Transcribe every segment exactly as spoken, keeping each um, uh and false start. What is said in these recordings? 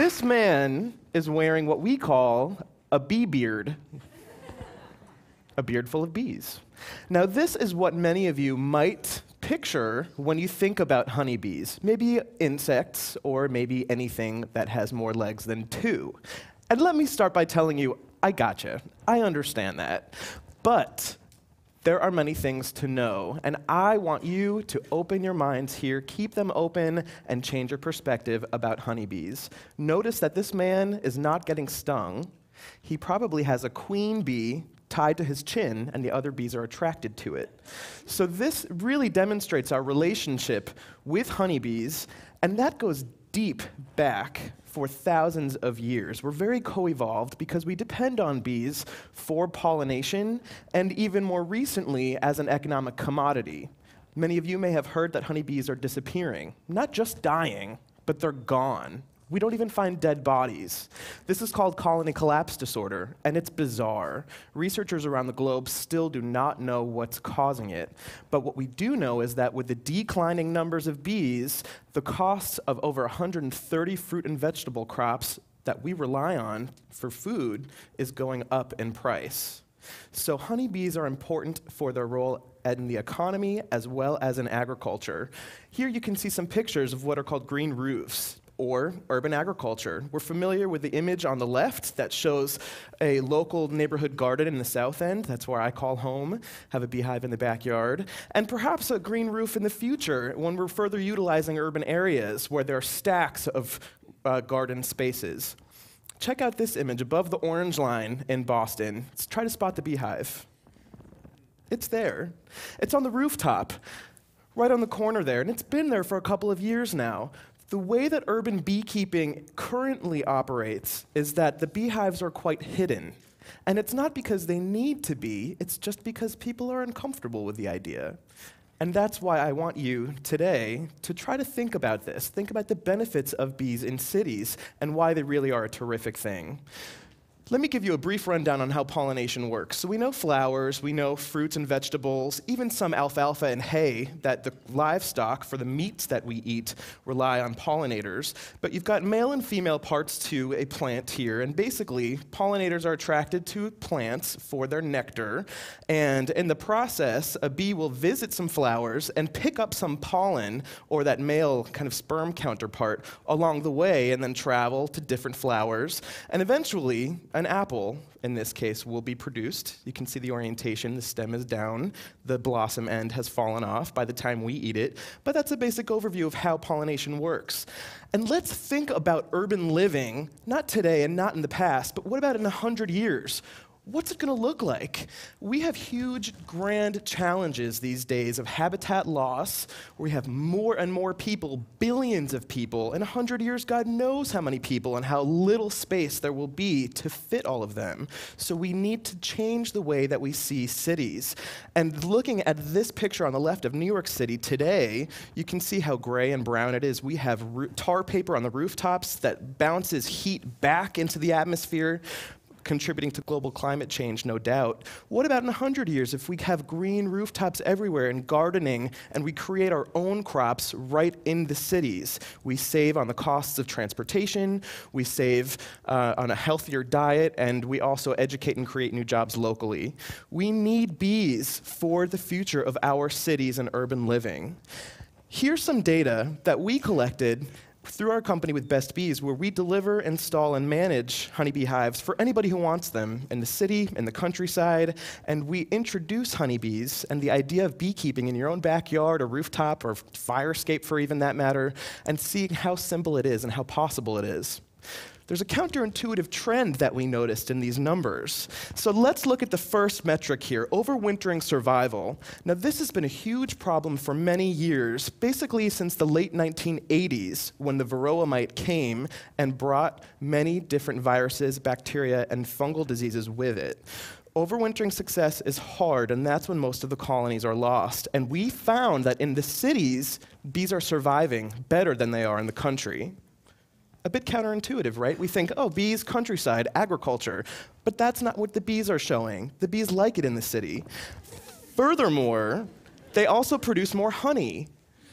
This man is wearing what we call a bee beard, a beard full of bees. Now, this is what many of you might picture when you think about honeybees. Maybe insects, or maybe anything that has more legs than two. And let me start by telling you, I gotcha. I understand that. But there are many things to know, and I want you to open your minds here, keep them open, and change your perspective about honeybees. Notice that this man is not getting stung. He probably has a queen bee tied to his chin, and the other bees are attracted to it. So this really demonstrates our relationship with honeybees, and that goes deep back for thousands of years. We're very co-evolved because we depend on bees for pollination, and even more recently as an economic commodity. Many of you may have heard that honeybees are disappearing. Not just dying, but they're gone. We don't even find dead bodies. This is called colony collapse disorder, and it's bizarre. Researchers around the globe still do not know what's causing it. But what we do know is that with the declining numbers of bees, the costs of over one hundred thirty fruit and vegetable crops that we rely on for food is going up in price. So honeybees are important for their role in the economy as well as in agriculture. Here you can see some pictures of what are called green roofs, or urban agriculture. We're familiar with the image on the left that shows a local neighborhood garden in the south end. That's where I call home, have a beehive in the backyard. And perhaps a green roof in the future when we're further utilizing urban areas where there are stacks of uh, garden spaces. Check out this image above the orange line in Boston. Let's try to spot the beehive. It's there. It's on the rooftop, right on the corner there, and it's been there for a couple of years now. The way that urban beekeeping currently operates is that the beehives are quite hidden. And it's not because they need to be, it's just because people are uncomfortable with the idea. And that's why I want you today to try to think about this. Think about the benefits of bees in cities and why they really are a terrific thing. Let me give you a brief rundown on how pollination works. So we know flowers, we know fruits and vegetables, even some alfalfa and hay, that the livestock for the meats that we eat rely on pollinators. But you've got male and female parts to a plant here, and basically pollinators are attracted to plants for their nectar, and in the process, a bee will visit some flowers and pick up some pollen, or that male kind of sperm counterpart, along the way, and then travel to different flowers, and eventually, an apple, in this case, will be produced. You can see the orientation. The stem is down. The blossom end has fallen off by the time we eat it. But that's a basic overview of how pollination works. And let's think about urban living, not today and not in the past, but what about in a hundred years? What's it going to look like? We have huge, grand challenges these days of habitat loss, where we have more and more people, billions of people. In a hundred years, God knows how many people and how little space there will be to fit all of them. So we need to change the way that we see cities. And looking at this picture on the left of New York City today, you can see how gray and brown it is. We have tar paper on the rooftops that bounces heat back into the atmosphere, contributing to global climate change, no doubt. What about in a hundred years if we have green rooftops everywhere and gardening, and we create our own crops right in the cities? We save on the costs of transportation, we save uh, on a healthier diet, and we also educate and create new jobs locally. We need bees for the future of our cities and urban living. Here's some data that we collected through our company with Best Bees, where we deliver, install, and manage honeybee hives for anybody who wants them in the city, in the countryside, and we introduce honeybees and the idea of beekeeping in your own backyard or rooftop or fire escape for even that matter, and seeing how simple it is and how possible it is. There's a counterintuitive trend that we noticed in these numbers. So let's look at the first metric here, overwintering survival. Now this has been a huge problem for many years, basically since the late nineteen eighties, when the varroa mite came and brought many different viruses, bacteria, and fungal diseases with it. Overwintering success is hard, and that's when most of the colonies are lost. And we found that in the cities, bees are surviving better than they are in the country. A bit counterintuitive, right? We think, oh, bees, countryside, agriculture. But that's not what the bees are showing. The bees like it in the city. Furthermore, they also produce more honey.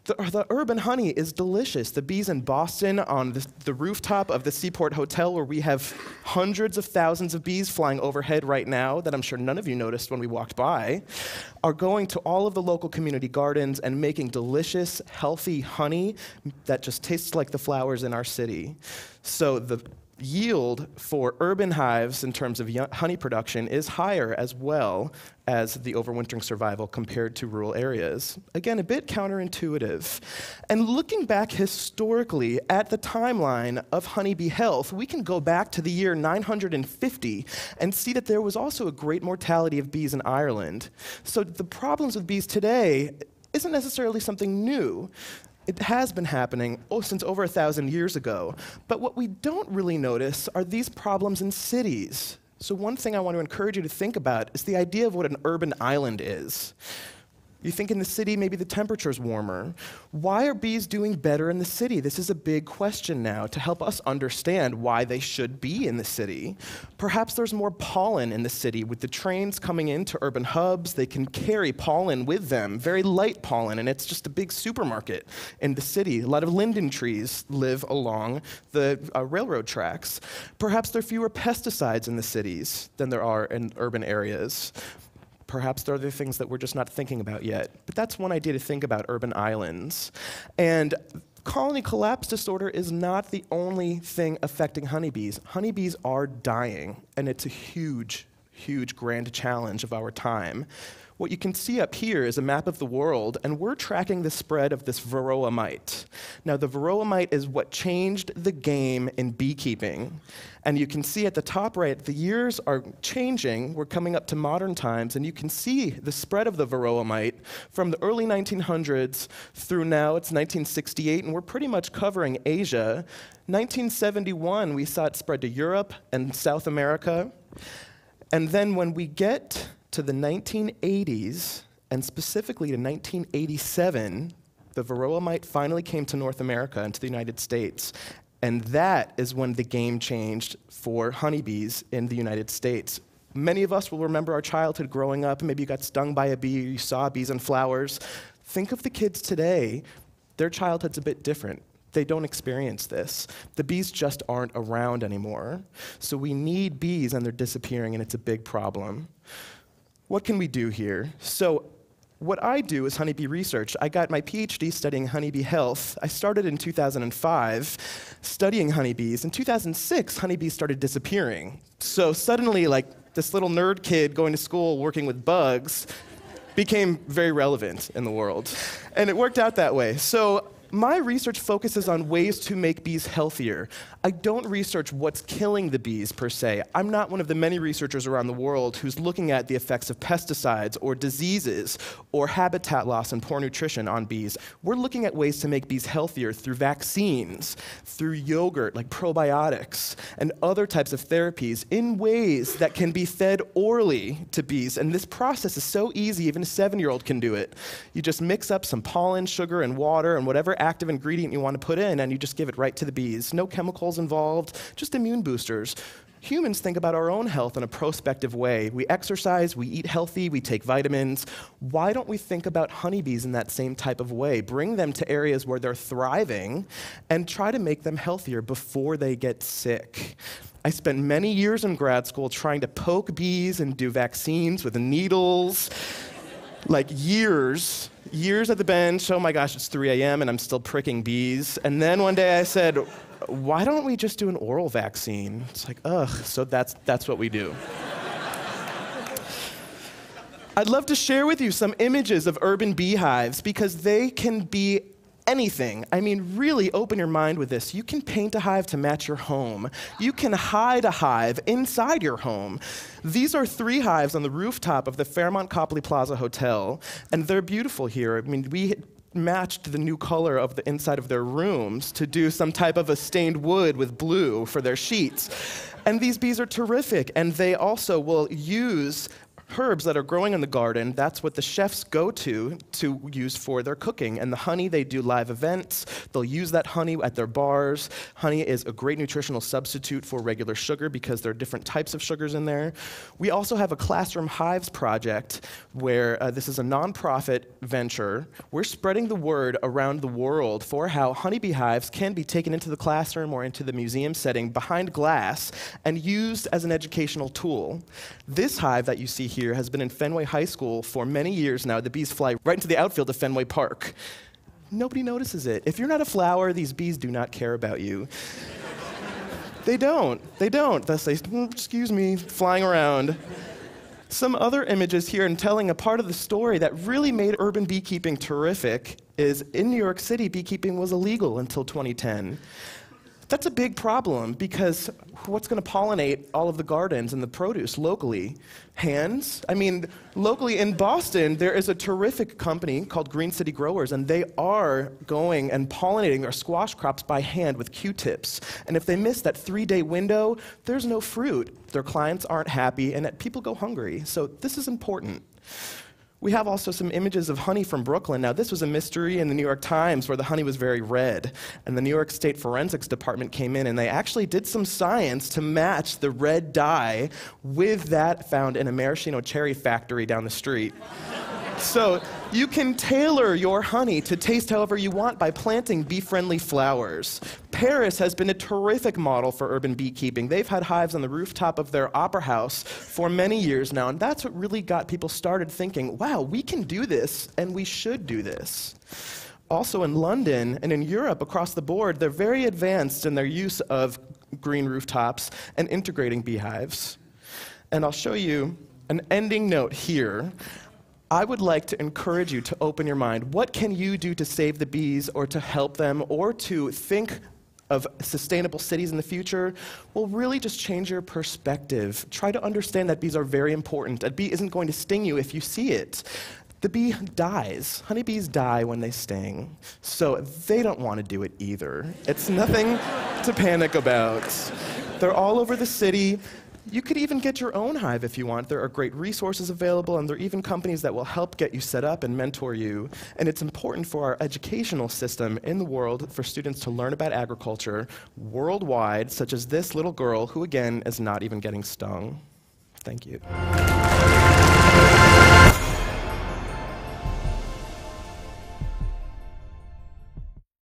The, the urban honey is delicious. The bees in Boston on the, the rooftop of the Seaport Hotel, where we have hundreds of thousands of bees flying overhead right now that I'm sure none of you noticed when we walked by, are going to all of the local community gardens and making delicious, healthy honey that just tastes like the flowers in our city. So the yield for urban hives in terms of honey production is higher as well as the overwintering survival compared to rural areas. Again, a bit counterintuitive. And looking back historically at the timeline of honeybee health, we can go back to the year nine hundred fifty and see that there was also a great mortality of bees in Ireland. So the problems with bees today isn't necessarily something new. It has been happening oh, since over a thousand years ago. But what we don't really notice are these problems in cities. So one thing I want to encourage you to think about is the idea of what an urban island is. You think in the city, maybe the temperature's warmer. Why are bees doing better in the city? This is a big question now to help us understand why they should be in the city. Perhaps there's more pollen in the city. With the trains coming into urban hubs, they can carry pollen with them, very light pollen, and it's just a big supermarket in the city. A lot of linden trees live along the uh, railroad tracks. Perhaps there are fewer pesticides in the cities than there are in urban areas. Perhaps there are other things that we're just not thinking about yet. But that's one idea to think about urban islands. And colony collapse disorder is not the only thing affecting honeybees. Honeybees are dying, and it's a huge, huge grand challenge of our time. What you can see up here is a map of the world, and we're tracking the spread of this varroa mite. Now, the varroa mite is what changed the game in beekeeping. And you can see at the top right, the years are changing. We're coming up to modern times, and you can see the spread of the varroa mite from the early nineteen hundreds through now. It's nineteen sixty-eight, and we're pretty much covering Asia. nineteen seventy-one, we saw it spread to Europe and South America. And then when we get to the nineteen eighties, and specifically to nineteen eighty-seven, the varroa mite finally came to North America and to the United States. And that is when the game changed for honeybees in the United States. Many of us will remember our childhood growing up. Maybe you got stung by a bee, or you saw bees and flowers. Think of the kids today. Their childhood's a bit different. They don't experience this. The bees just aren't around anymore. So we need bees, and they're disappearing, and it's a big problem. What can we do here? So what I do is honeybee research. I got my PhD studying honeybee health. I started in two thousand five studying honeybees. In two thousand six, honeybees started disappearing. So suddenly, like, this little nerd kid going to school working with bugs became very relevant in the world. And it worked out that way. So my research focuses on ways to make bees healthier. I don't research what's killing the bees, per se. I'm not one of the many researchers around the world who's looking at the effects of pesticides or diseases or habitat loss and poor nutrition on bees. We're looking at ways to make bees healthier through vaccines, through yogurt, like probiotics, and other types of therapies in ways that can be fed orally to bees. And this process is so easy, even a seven-year-old can do it. You just mix up some pollen, sugar, and water, and whatever active ingredient you want to put in, and you just give it right to the bees. No chemicals involved, just immune boosters. Humans think about our own health in a prospective way. We exercise, we eat healthy, we take vitamins. Why don't we think about honeybees in that same type of way? Bring them to areas where they're thriving and try to make them healthier before they get sick. I spent many years in grad school trying to poke bees and do vaccines with needles. Like years, years at the bench. Oh my gosh, it's three A M and I'm still pricking bees. And then one day I said, why don't we just do an oral vaccine? It's like, ugh, so that's, that's what we do. I'd love to share with you some images of urban beehives because they can be anything. I mean, really open your mind with this. You can paint a hive to match your home. You can hide a hive inside your home. These are three hives on the rooftop of the Fairmont Copley Plaza Hotel, and they're beautiful here. I mean, we matched the new color of the inside of their rooms to do some type of a stained wood with blue for their sheets. And these bees are terrific, and they also will use herbs that are growing in the garden, that's what the chefs go to to use for their cooking. And the honey, they do live events. They'll use that honey at their bars. Honey is a great nutritional substitute for regular sugar because there are different types of sugars in there. We also have a classroom hives project where uh, this is a nonprofit venture. We're spreading the word around the world for how honeybee hives can be taken into the classroom or into the museum setting behind glass and used as an educational tool. This hive that you see here has been in Fenway High School for many years now. The bees fly right into the outfield of Fenway Park. Nobody notices it. If you're not a flower, these bees do not care about you. They don't. They don't. They'll say, mm, excuse me, flying around. Some other images here and telling a part of the story that really made urban beekeeping terrific is in New York City, beekeeping was illegal until twenty ten. That's a big problem because what's going to pollinate all of the gardens and the produce locally? Hands? I mean, locally in Boston, there is a terrific company called Green City Growers, and they are going and pollinating their squash crops by hand with Q-tips. And if they miss that three-day window, there's no fruit. Their clients aren't happy, and people go hungry. So this is important. We have also some images of honey from Brooklyn. Now, this was a mystery in the New York Times where the honey was very red. And the New York State Forensics Department came in, and they actually did some science to match the red dye with that found in a maraschino cherry factory down the street. So you can tailor your honey to taste however you want by planting bee-friendly flowers. Paris has been a terrific model for urban beekeeping. They've had hives on the rooftop of their opera house for many years now, and that's what really got people started thinking, wow, we can do this, and we should do this. Also in London and in Europe across the board, they're very advanced in their use of green rooftops and integrating beehives. And I'll show you an ending note here. I would like to encourage you to open your mind. What can you do to save the bees or to help them or to think of sustainable cities in the future? Well, really just change your perspective. Try to understand that bees are very important. A bee isn't going to sting you if you see it. The bee dies. Honeybees die when they sting. So they don't want to do it either. It's nothing to panic about. They're all over the city. You could even get your own hive if you want. There are great resources available, and there are even companies that will help get you set up and mentor you. And it's important for our educational system in the world for students to learn about agriculture worldwide, such as this little girl who, again, is not even getting stung. Thank you.